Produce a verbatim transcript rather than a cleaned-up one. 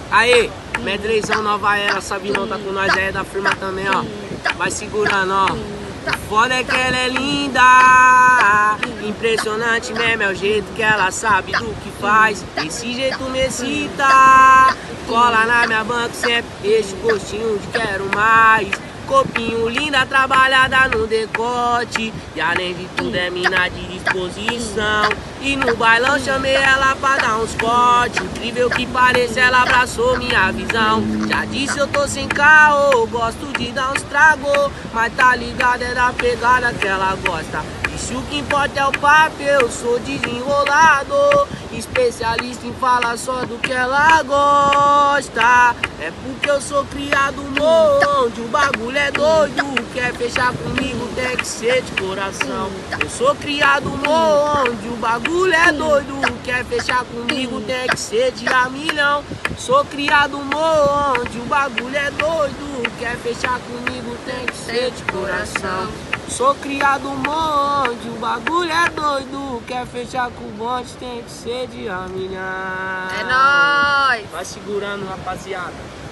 Aí, medrezão Nova Era, Sabinão tá com nós aí da firma também, ó. Vai segurando, ó. O foda é que ela é linda, impressionante mesmo é o jeito que ela sabe do que faz. Desse jeito me excita, cola na minha banca sempre, deixa o gostinho de quero mais. Corpinho linda, trabalhada no decote, e além de tudo é mina de disposição. E no bailão chamei ela pra dar uns cortes, incrível que pareça ela abraçou minha visão. Já disse eu tô sem caô, gosto de dar uns trago, mas tá ligado é da pegada que ela gosta. Disse o que importa é o papo, eu sou desenrolado, especialista em falar só do que ela gosta. É porque eu sou criado onde o bagulho é doido, quer fechar comigo tem que ser de coração. Eu sou criado onde o bagulho é doido, quer fechar comigo tem que ser de a milhão. Sou criado onde o bagulho é doido, quer fechar comigo tem que ser de coração. Sou criado onde o bagulho é doido, quer fechar com o bonde tem que ser de a milhão. É nóis! Vai segurando, rapaziada.